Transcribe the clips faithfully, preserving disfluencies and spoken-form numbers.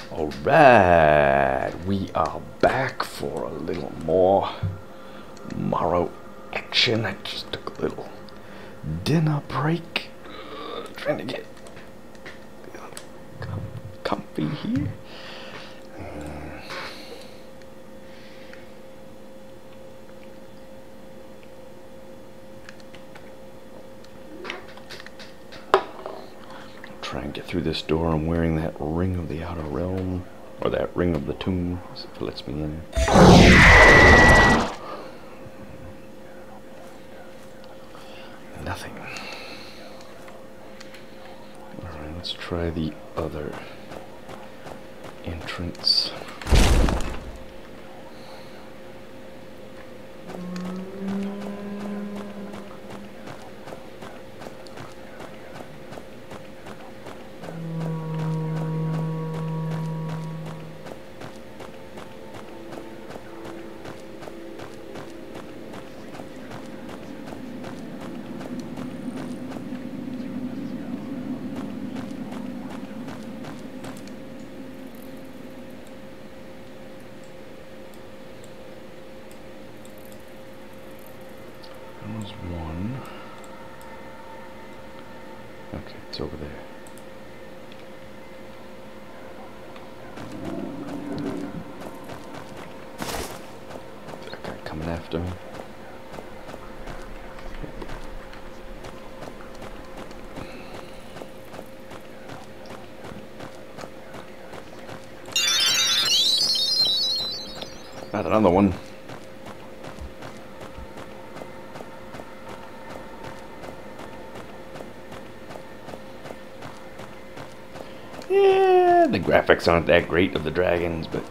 Alright, we are back for a little more Morrow action. I just took a little dinner break, uh, trying to get com comfy here. Uh, Try and get through this door. I'm wearing that ring of the outer realm, or that ring of the tomb, if it lets me in. Nothing. Alright, let's try the other entrance. That was one. Okay, it's over there. That guy coming after me. Got another one. Yeah, the graphics aren't that great of the dragons, but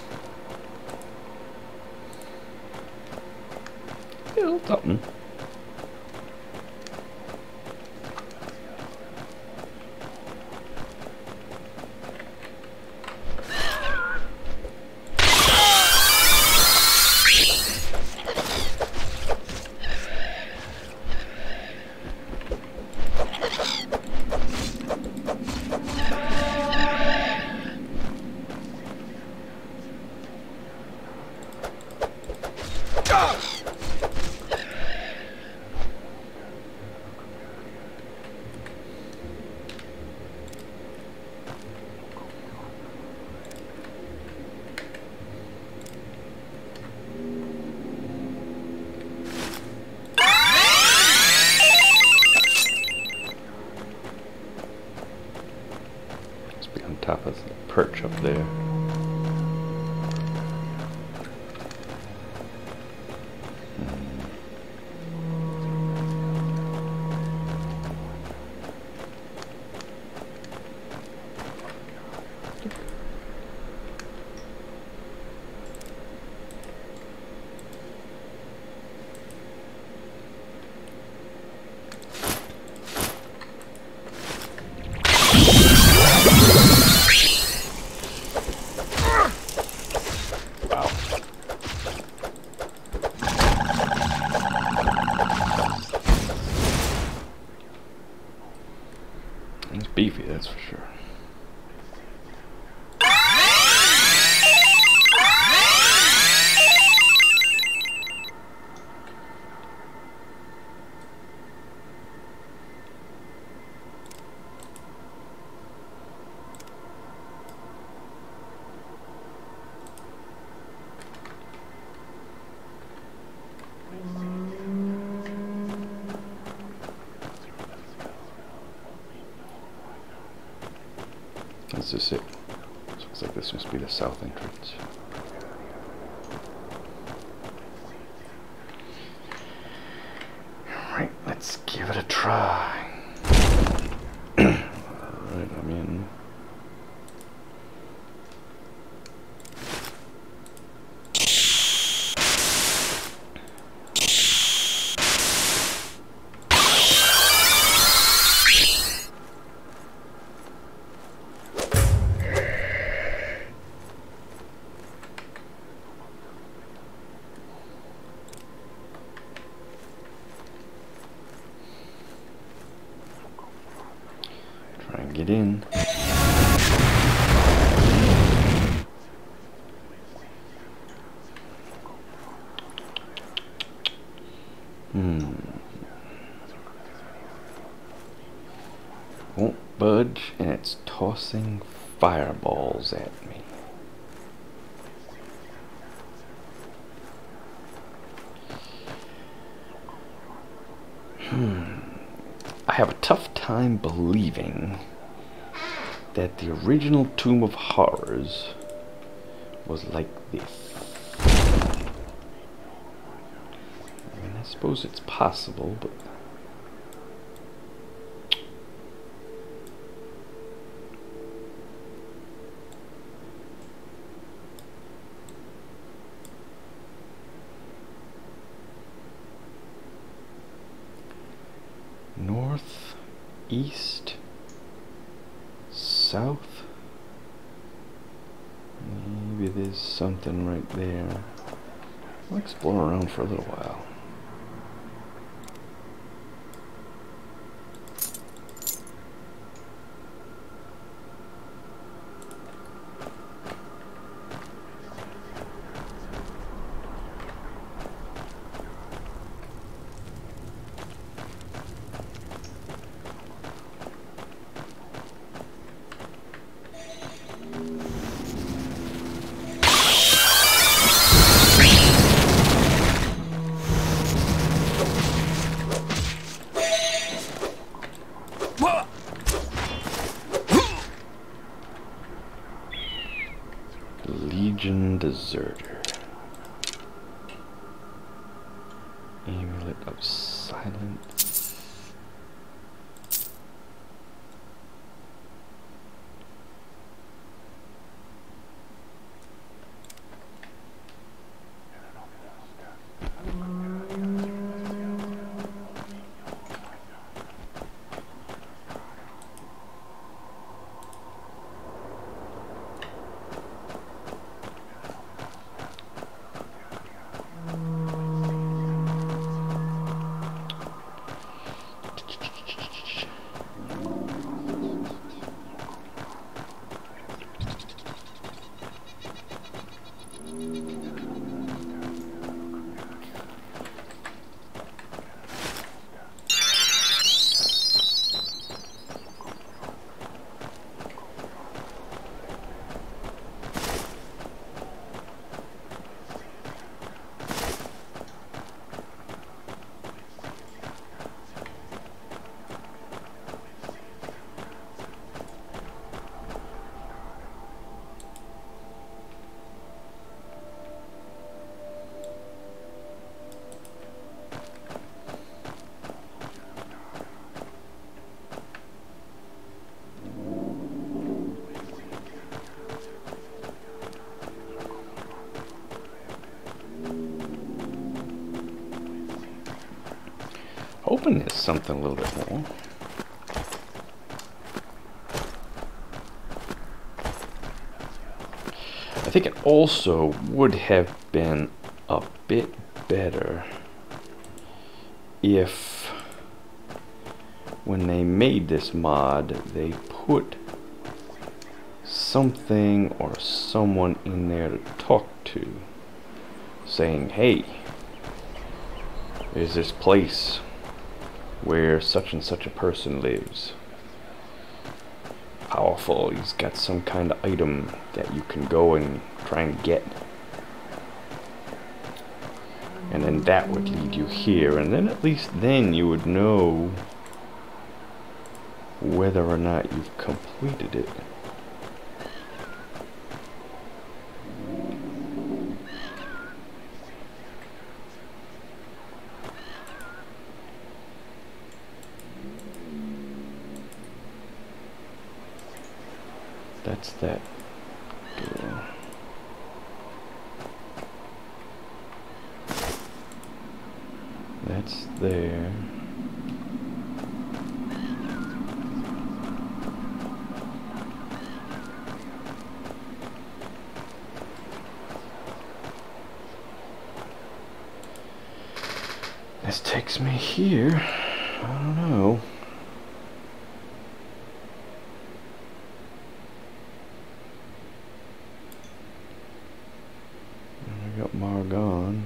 still something. On top of the perch up there. It's beefy, that's for sure. This is it. Looks like this must be the south entrance. Alright, let's give it a try. Alright, I'm in. Get in. budge, and it's tossing fireballs at me. Hmm. I have a tough time believing that the original Tomb of Horrors was like this. I mean, I suppose it's possible, but north, east, south. Maybe there's something right there. I'll explore around for a little while. Legion Deserter. Amulet of Silence. Hoping there's something a little bit more. I think it also would have been a bit better if when they made this mod they put something or someone in there to talk to, saying, hey, there's this place where such and such a person lives. Powerful, he's got some kind of item that you can go and try and get. And then that would lead you here, and then at least then you would know whether or not you've completed it. That's that door. That's there. This takes me here. I don't know. I got Margon.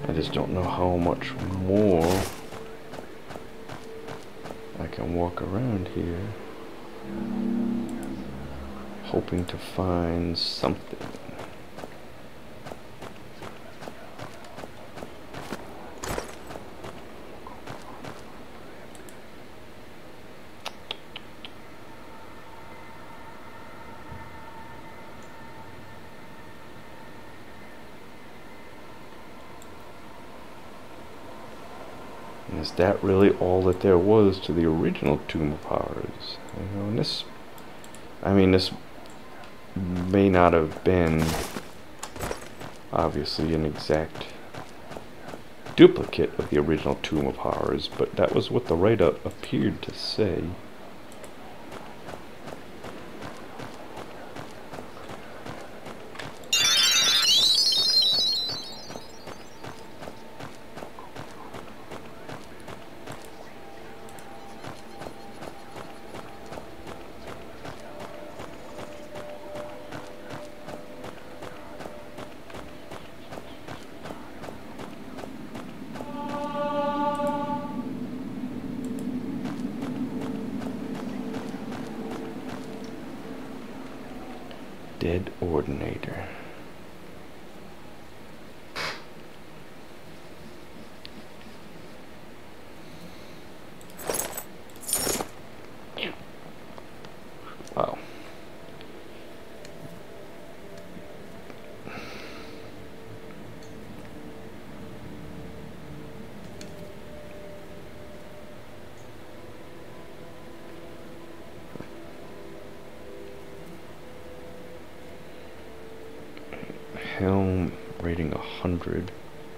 I just don't know how much more I can walk around here, hoping to find something. Is that really all that there was to the original Tomb of Horrors? You know, and this, I mean, this may not have been obviously an exact duplicate of the original Tomb of Horrors, but that was what the write-up appeared to say. Dead Ordinator. Wow. Helm rating a hundred.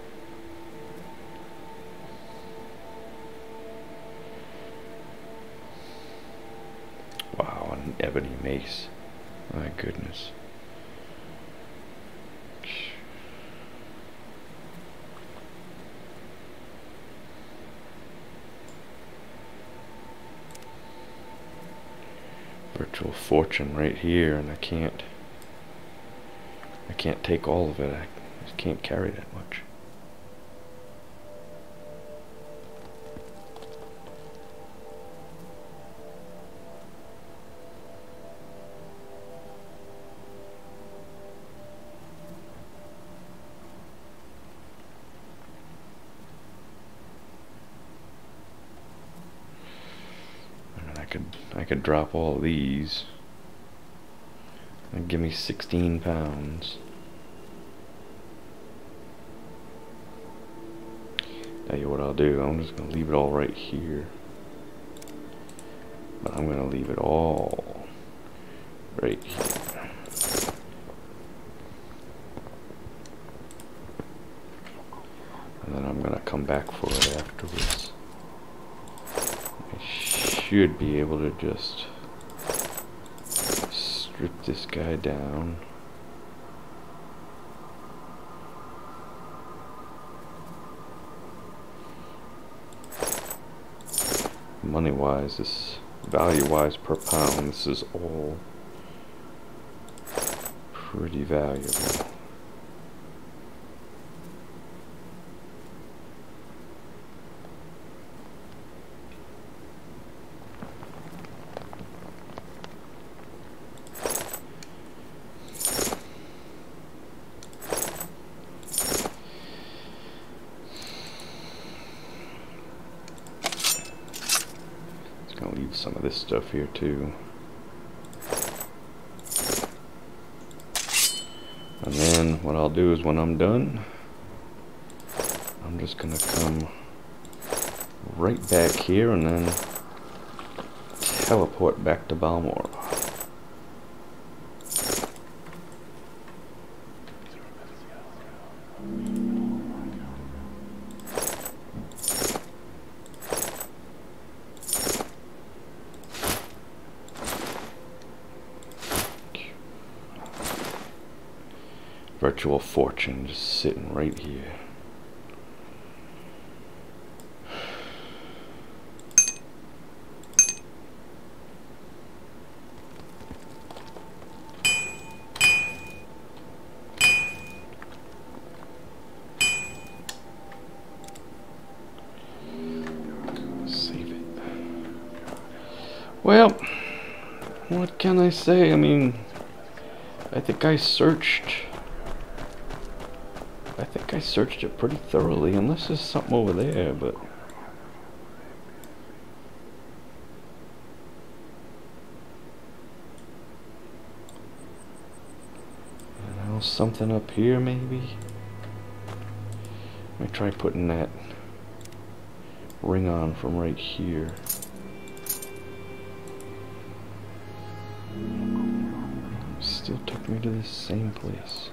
Wow, an ebony mace. My goodness. Virtual fortune right here, and I can't I can't take all of it. I just can't carry that much. I mean, I could I could drop all these. And give me sixteen pounds. Tell you what I'll do, I'm just gonna leave it all right here. But I'm gonna leave it all right here. And then I'm gonna come back for it afterwards. I should be able to just strip this guy down. Money wise, this value wise per pound, this is all pretty valuable. Gonna leave some of this stuff here too. And then what I'll do is when I'm done, I'm just gonna come right back here and then teleport back to Balmora. Virtual fortune just sitting right here. Well, what can I say? I mean, I think I searched... I think I searched it pretty thoroughly, unless there's something over there, but... You know, something up here, maybe? Let me try putting that ring on from right here. Still took me to the same place.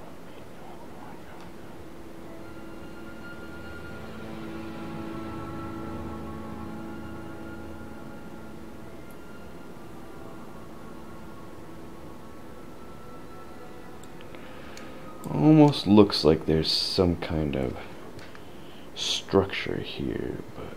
Almost looks like there's some kind of structure here, but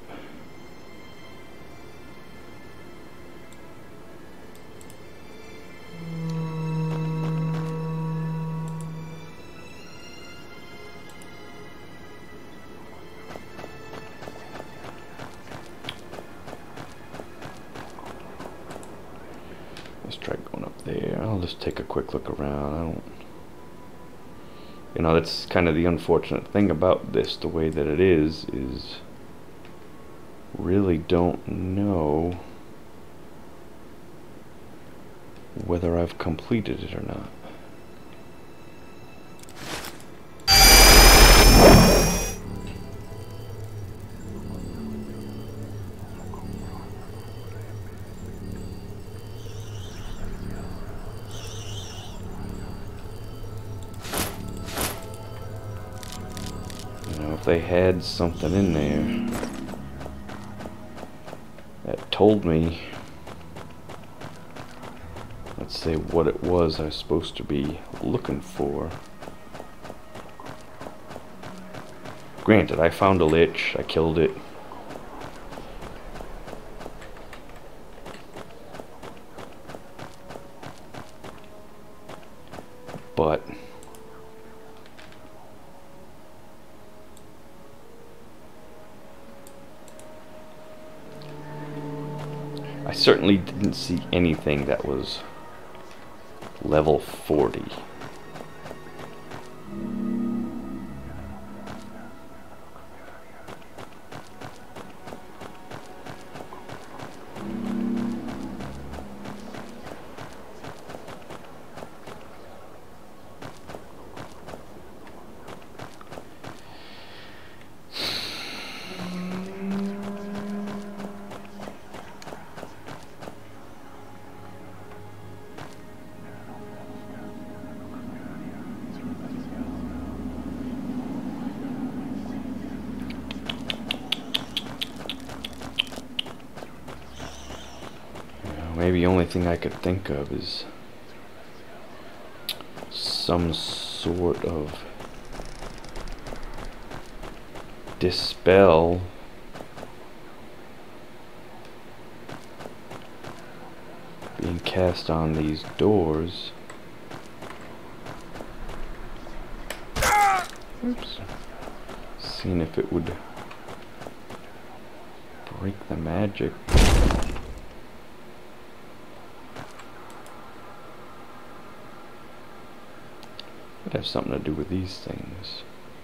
let's try going up there. I'll just take a quick look around. I don't You know, that's kind of the unfortunate thing about this, the way that it is, is really don't know whether I've completed it or not. If they had something in there that told me, let's say, what it was I was supposed to be looking for. Granted, I found a lich, I killed it. But I certainly didn't see anything that was level forty. Maybe the only thing I could think of is some sort of dispel being cast on these doors. Oops. Seeing if it would break the magic. Could have something to do with these things.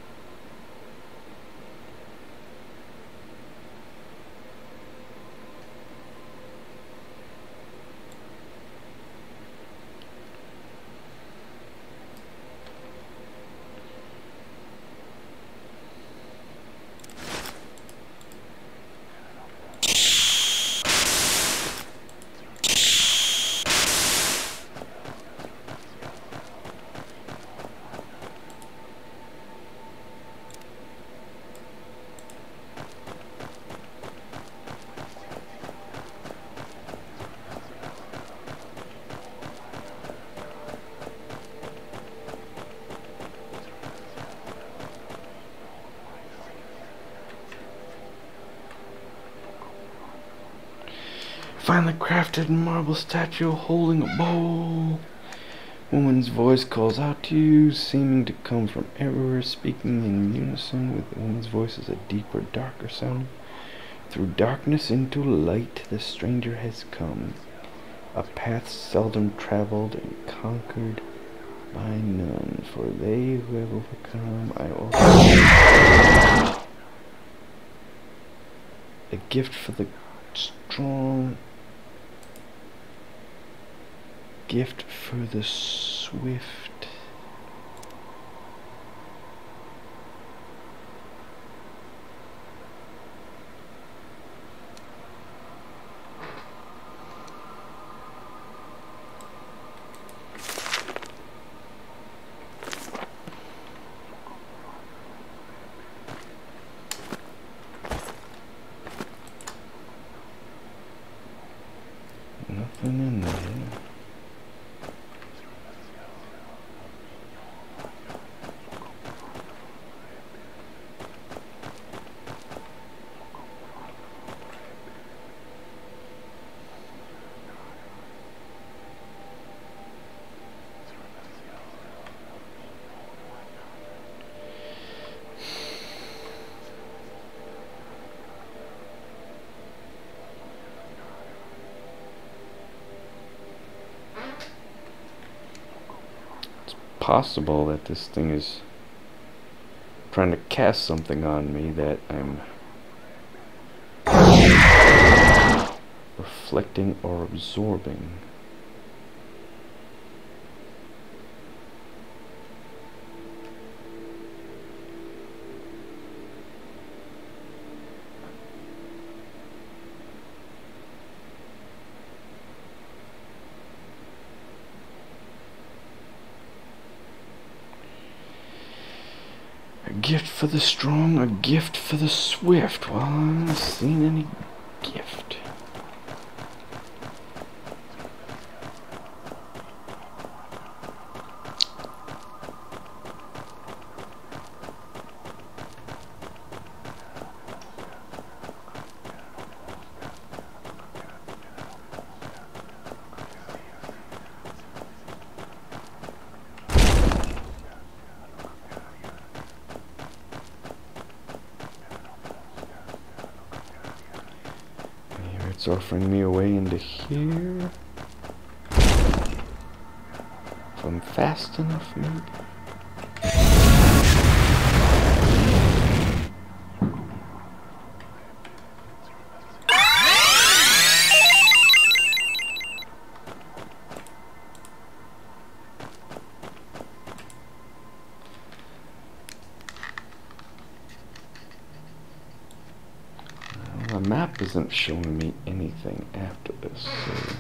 Finely crafted marble statue holding a bowl. Woman's voice calls out to you, seeming to come from everywhere, speaking in unison with the woman's voice is a deeper, darker sound. Through darkness into light the stranger has come, a path seldom traveled and conquered by none, for they who have overcome I offer a gift for the strong, gift for the swift. Nothing in there. Possible that this thing is trying to cast something on me that I'm reflecting or absorbing. A gift for the strong, a gift for the swift. Well, I haven't seen any gift. It's offering me a way into here. If I'm fast enough, maybe. The map isn't showing me anything after this, so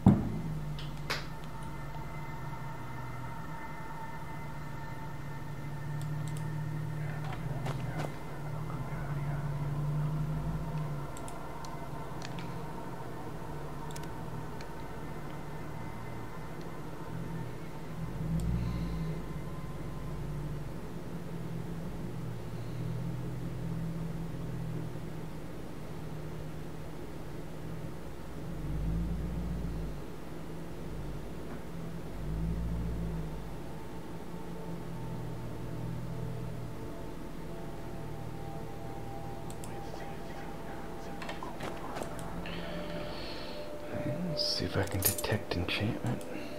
let's see if I can detect enchantment.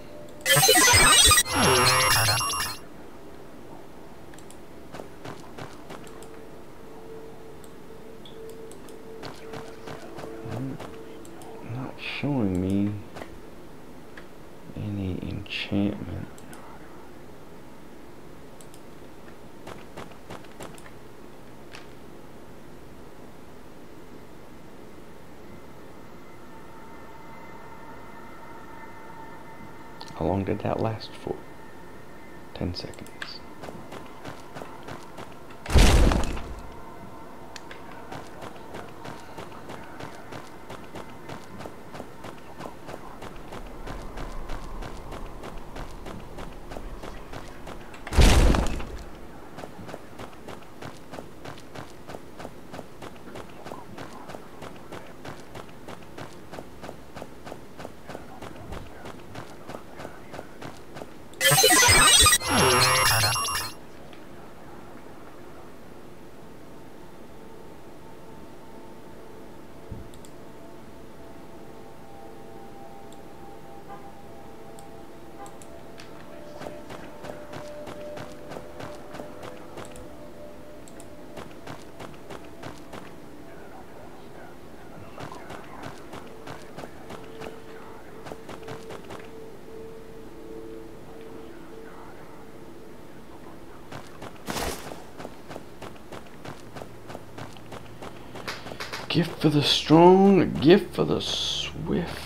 Not showing me any enchantment. How long did that last for? Ten seconds. gift for the strong, a gift for the swift.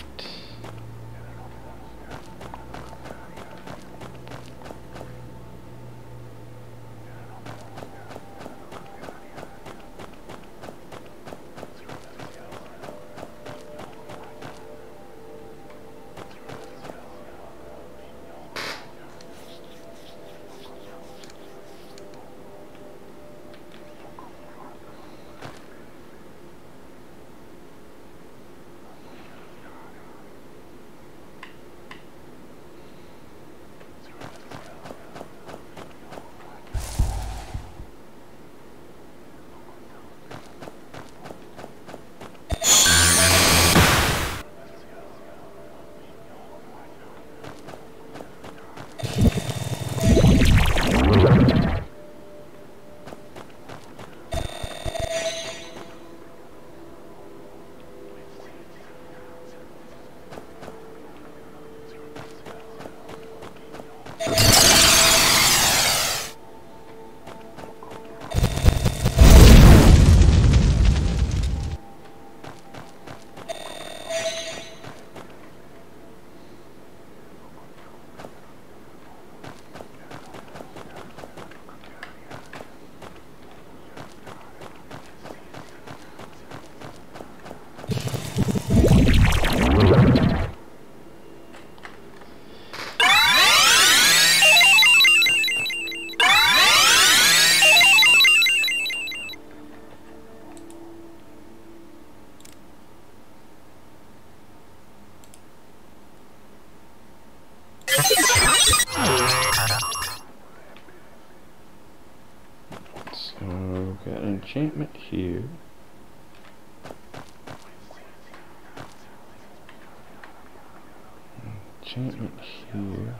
So, got enchantment here. Enchantment here.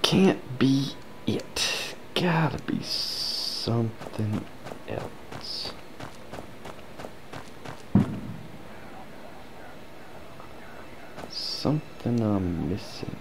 can't be it. Gotta be something else. Something I'm missing.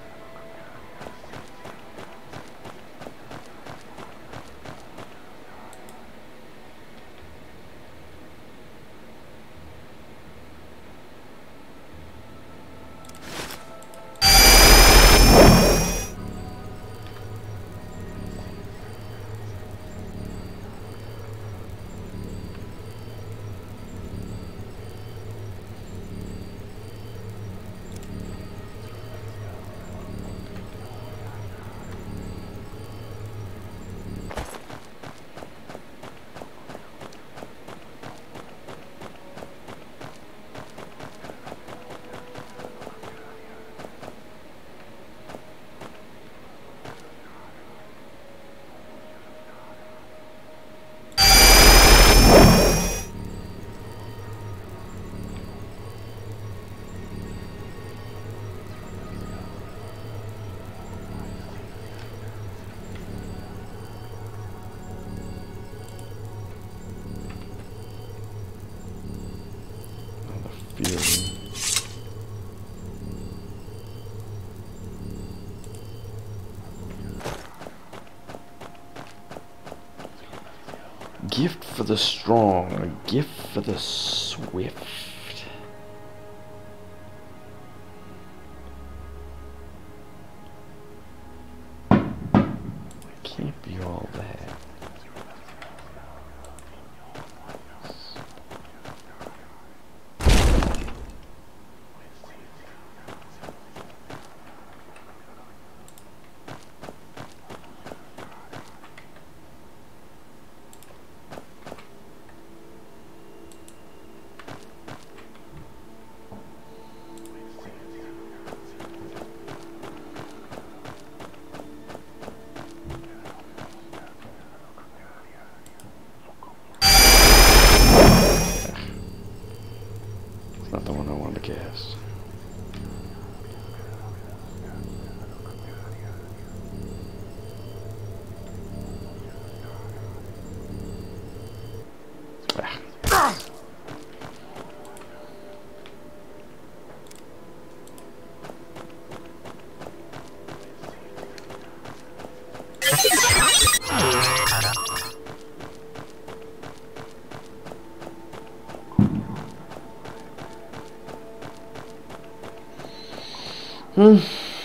Gift for the strong, a gift for the swift. Can't be all that. Not the one I wanted to cast. Ah. Hmm.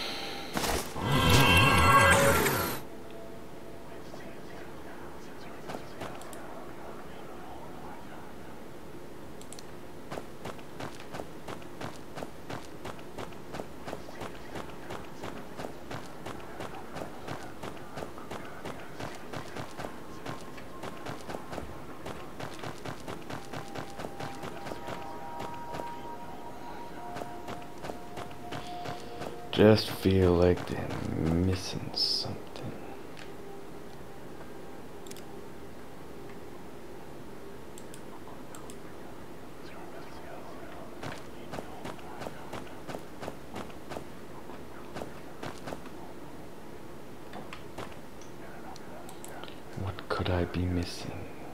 Just feel like they're missing something. What could I be missing?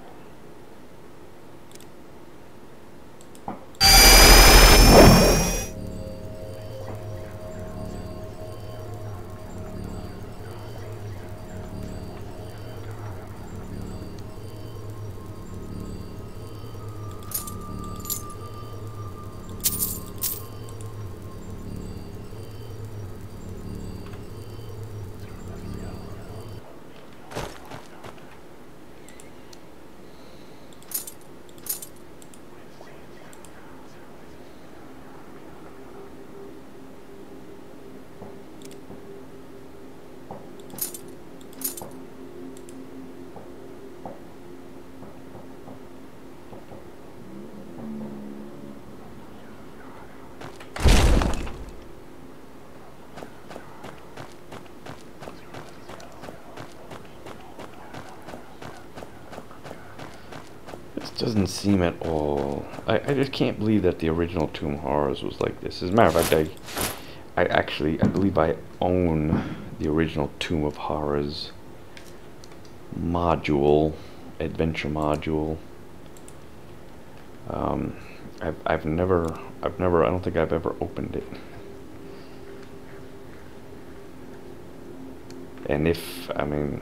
Doesn't seem at all. I, I just can't believe that the original Tomb Horrors was like this. As a matter of fact, I, I actually, I believe I own the original Tomb of Horrors module, adventure module. Um, I've I've never I've never I don't think I've ever opened it. And if I mean,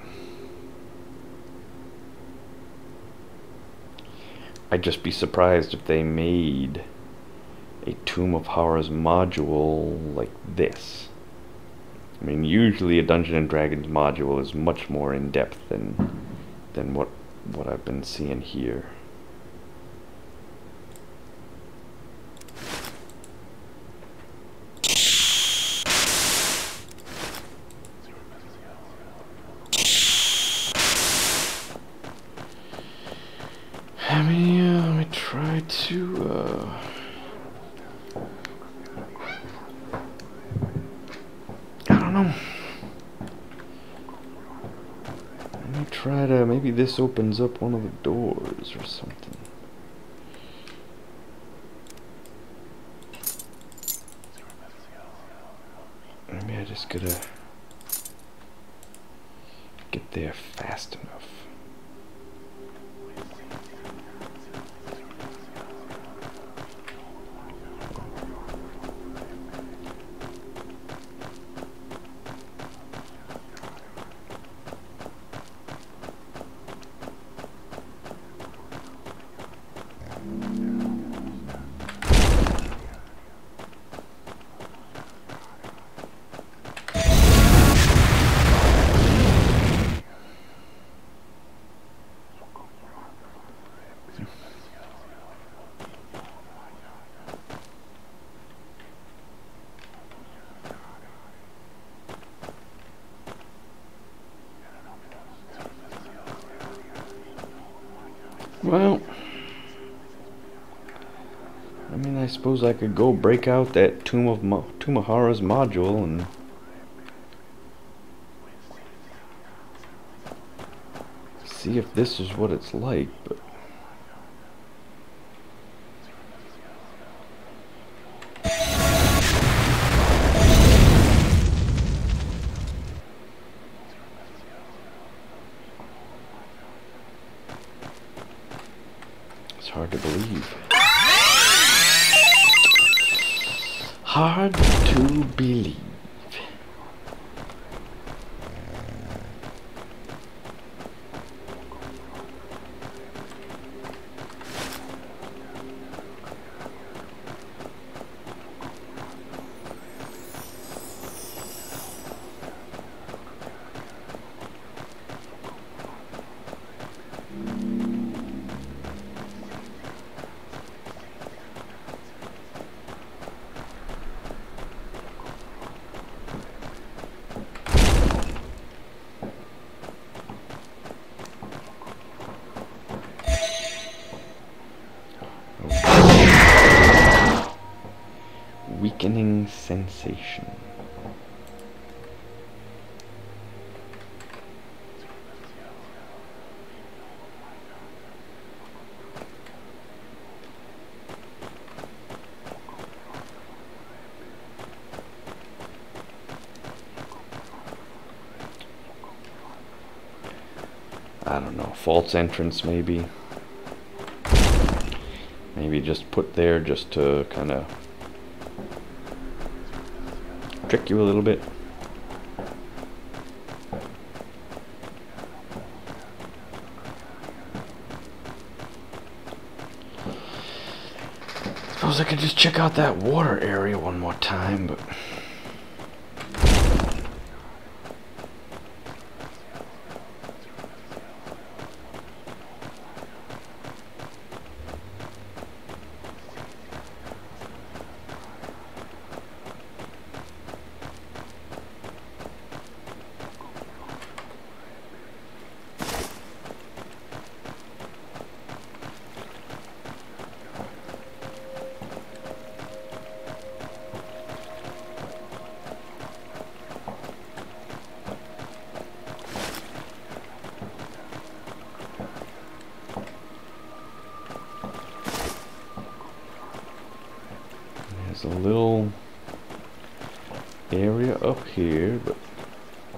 I'd just be surprised if they made a Tomb of Horrors module like this. I mean, usually a Dungeons and Dragons module is much more in depth than than what what I've been seeing here. Let me, uh, let me try to, uh, I don't know. Let me try to, maybe this opens up one of the doors or something. Maybe I just gotta get there fast enough. Well, I mean, I suppose I could go break out that Tomb of Mo Tomb of Horrors module and see if this is what it's like, but it's hard to believe. Hard to believe. Weakening sensation. I don't know, false entrance maybe. Maybe just put there just to kind of trick you a little bit. Suppose I could just check out that water area one more time, but there's a little area up here, but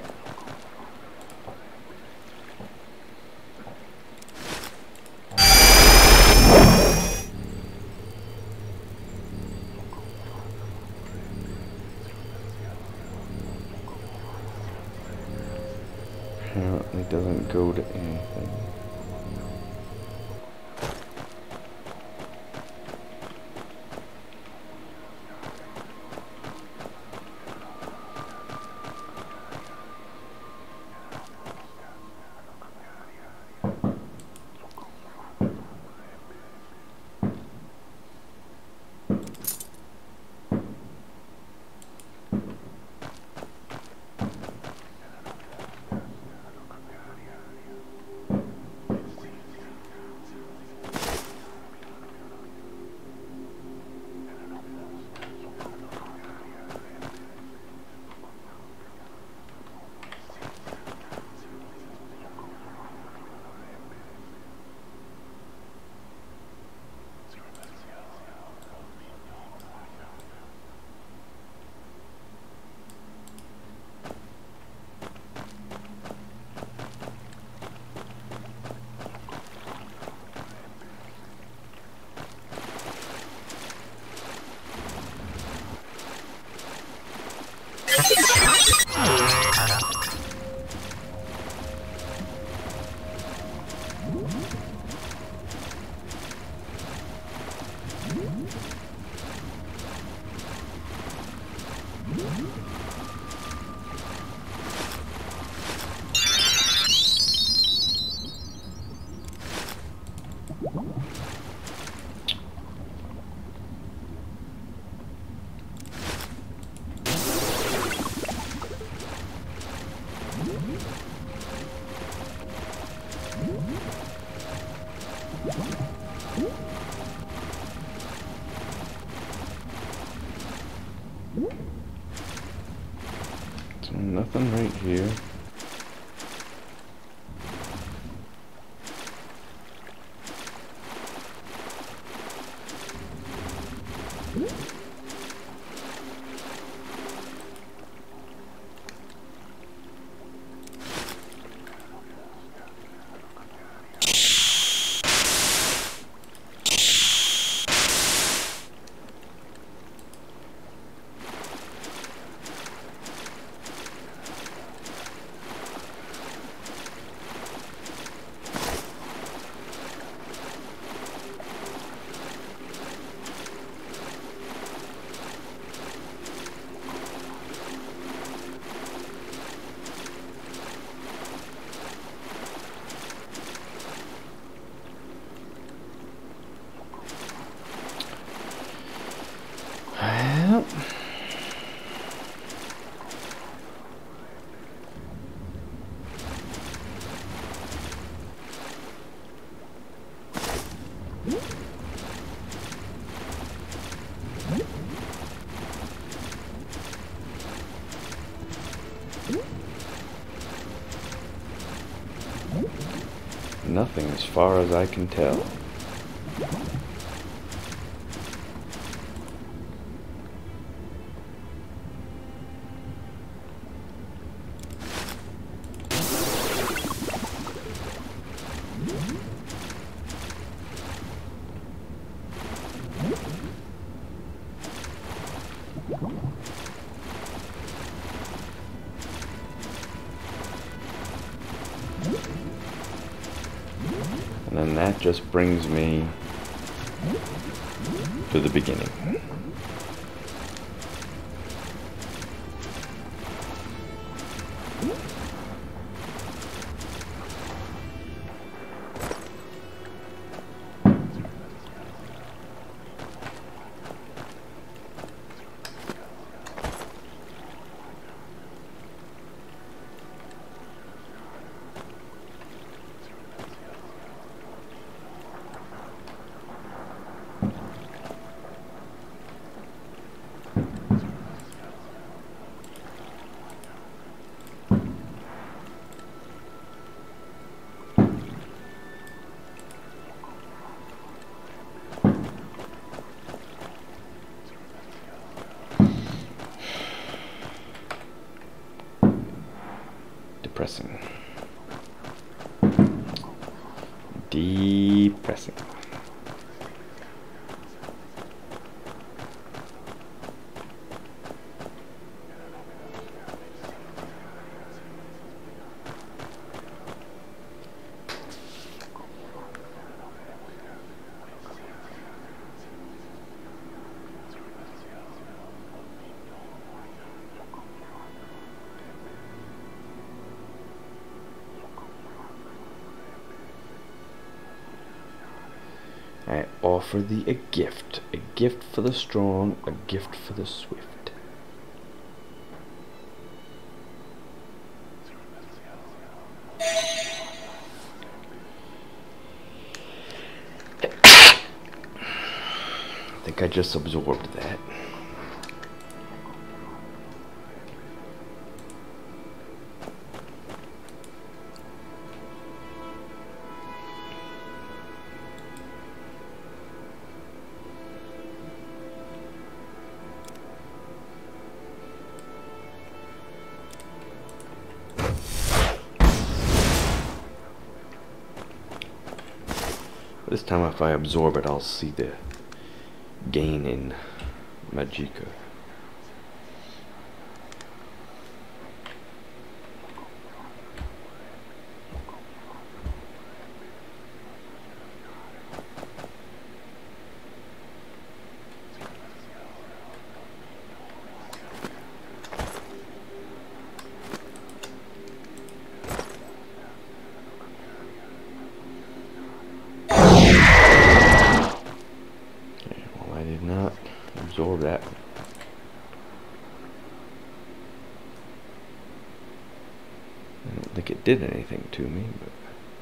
So nothing right here. Nothing as far as I can tell. And then that just brings me to the beginning. Depressing. Depressing. I offer thee a gift, a gift for the strong, a gift for the swift. I think I just absorbed that. This time if I absorb it, I'll see the gain in Magicka. did anything to me, but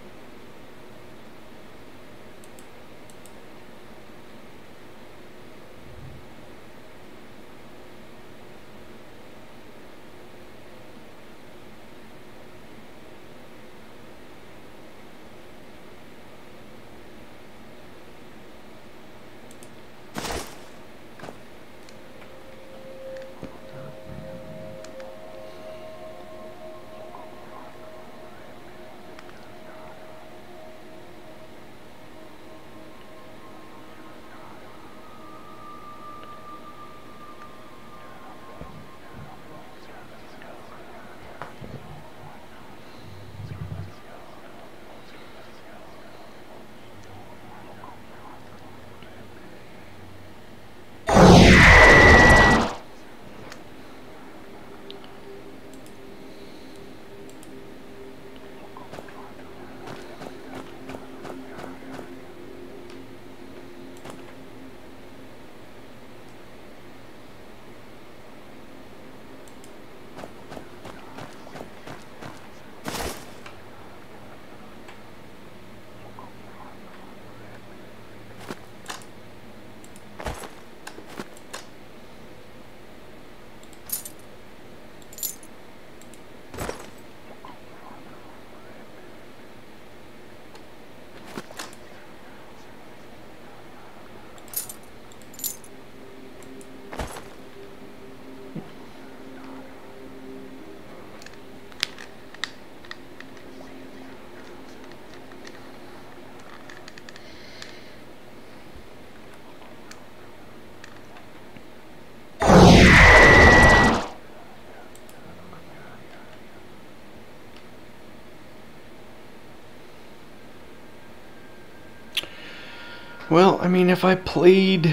well, I mean, if I played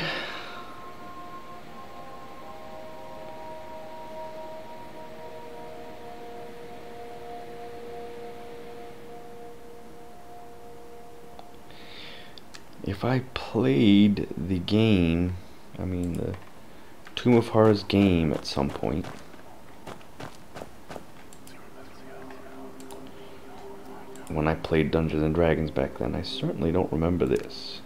if I played the game, I mean the Tomb of Horrors game at some point, when I played Dungeons and Dragons back then, I certainly don't remember this.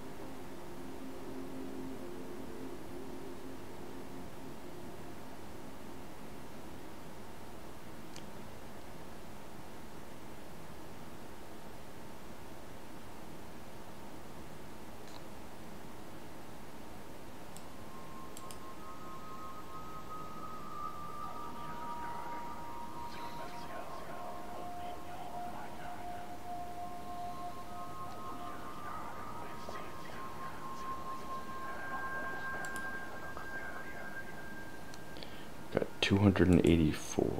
two hundred eighty-four.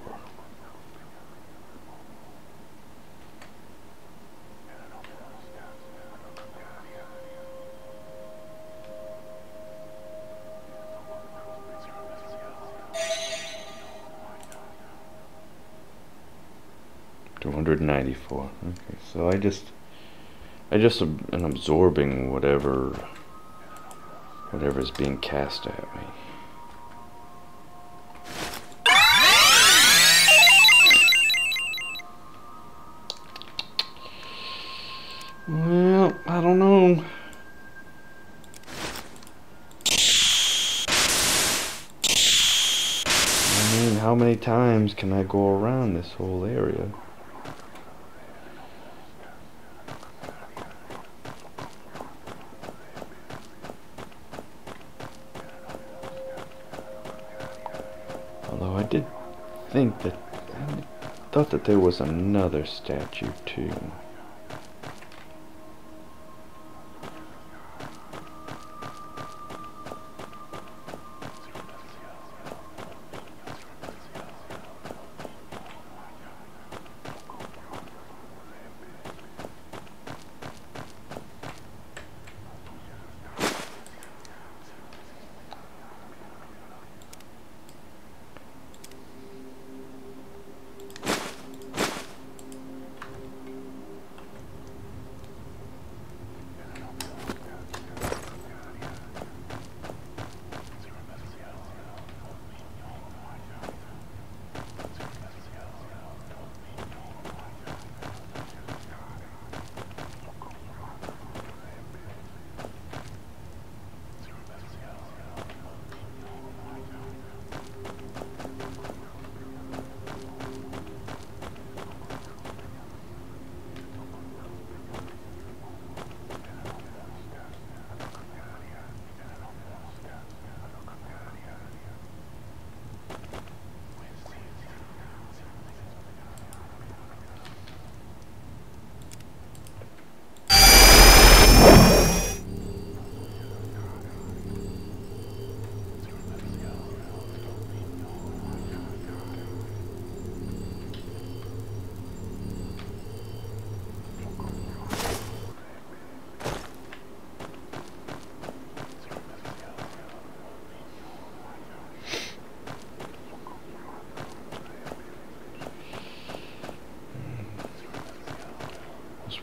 two hundred ninety-four. Okay, so I just I just am absorbing whatever whatever is being cast at me. Well, I don't know. I mean, how many times can I go around this whole area? Although I did think that, I thought that there was another statue too.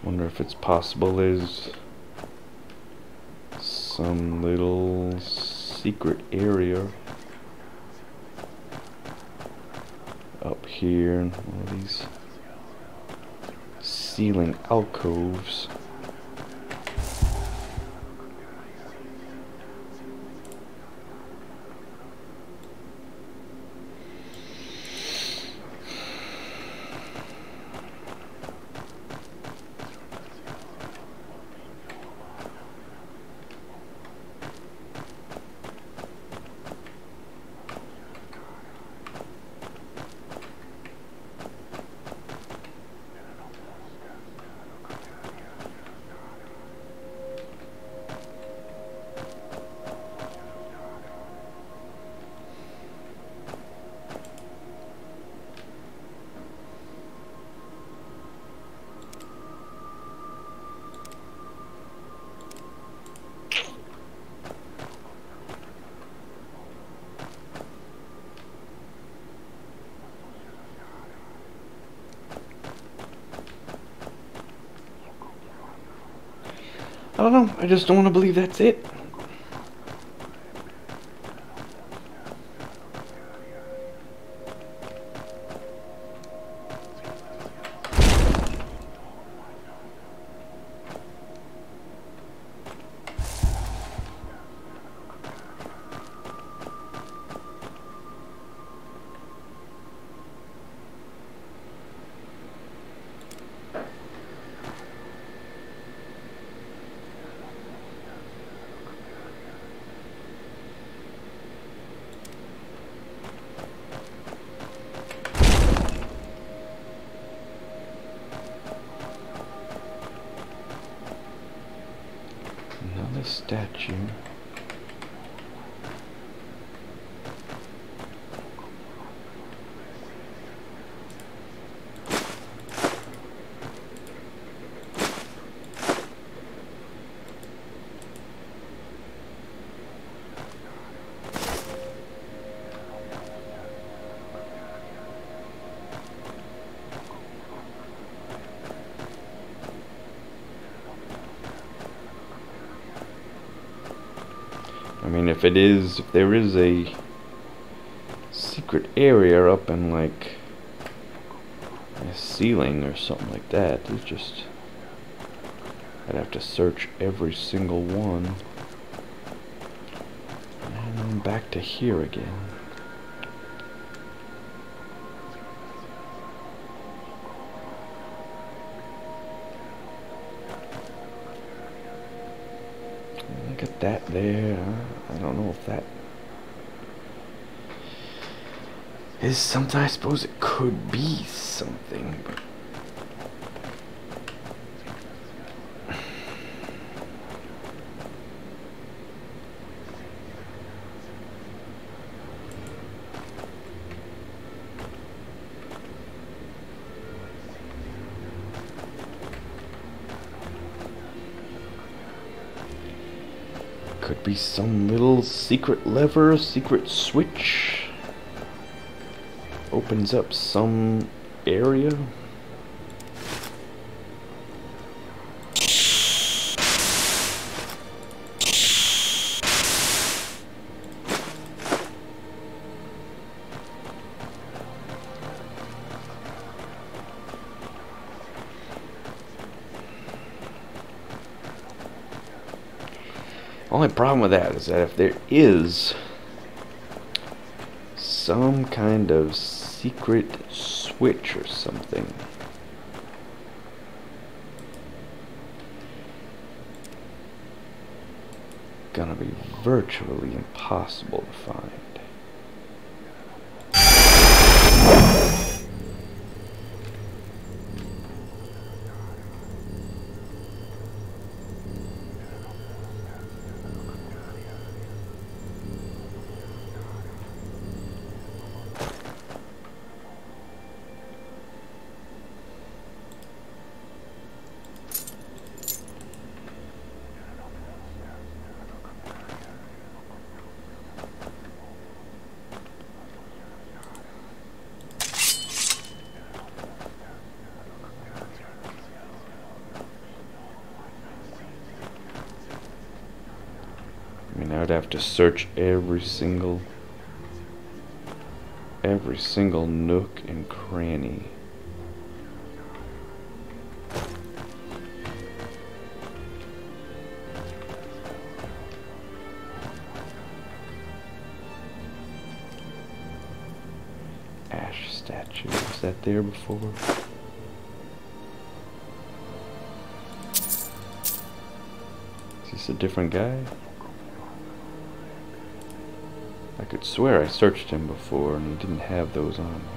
Wonder if it's possible there's some little secret area up here in one of these ceiling alcoves. I don't know, I just don't want to believe that's it. Another statue. I mean, if it is, if there is a secret area up in like a ceiling or something like that, it's just, I'd have to search every single one. And then back to here again. Look at that there. I don't know if that is something. I suppose it could be something, but could be some little secret lever, secret switch. Opens up some area. Only problem with that is that if there is some kind of secret switch or something, gonna be virtually impossible to find. I mean, I'd have to search every single, every single nook and cranny. Ash statue, was that there before? Is this a different guy? I could swear I searched him before and he didn't have those on me.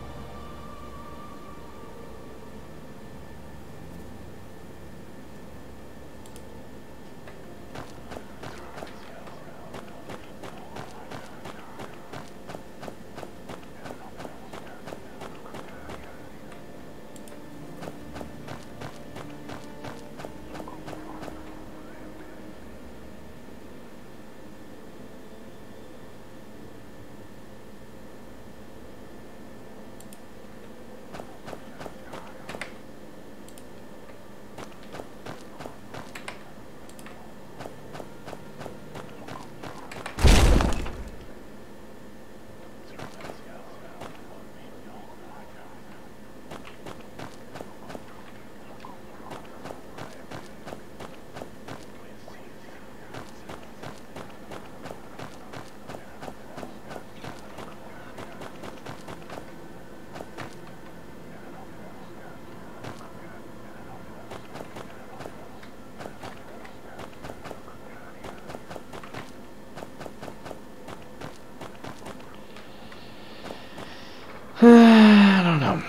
I don't know.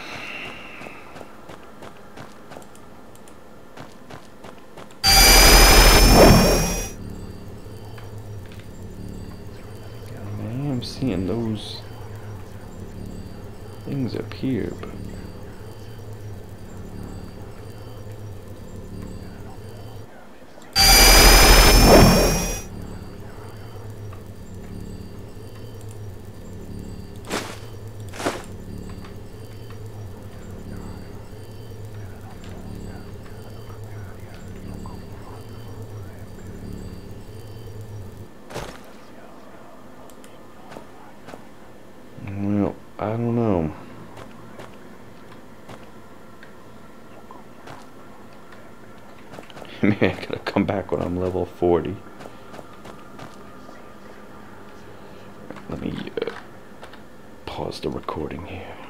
I am seeing those things up here, but I don't know. Maybe I gotta come back when I'm level forty. Let me uh, pause the recording here.